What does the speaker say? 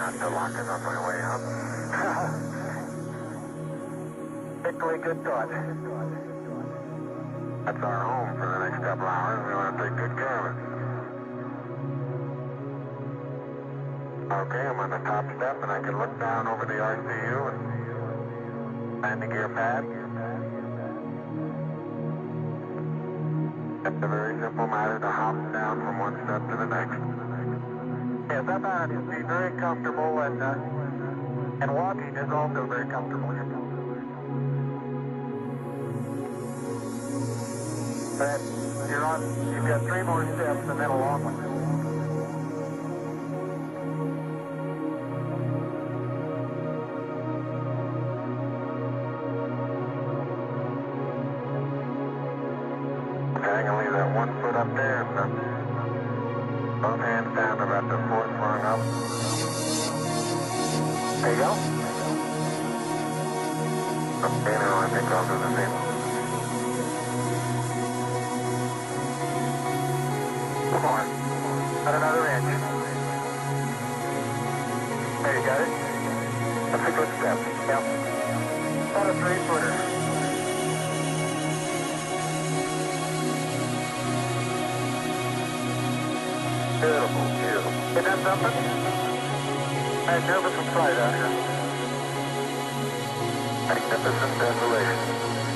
not to lock it on my way up. Particularly good thought. That's our home for the next couple hours. We want to take good care of it. Okay, I'm on the top step and I can look down over the RCU and landing gear pad. It's a very simple matter to hop down from one step to the next. Yes, I found it to be very comfortable and walking is also very comfortable here. But you've got 3 more steps and then a long one. Okay, I can leave that 1 foot up there and both hands down about the 4th rung up. There you go. Okay, now I think I'll do the same. More. At another inch. There, you got it? That's a good step. Yep. About a 3-footer. Beautiful, beautiful. Isn't that something? I'm nervous and fright out here. Magnificent desolation.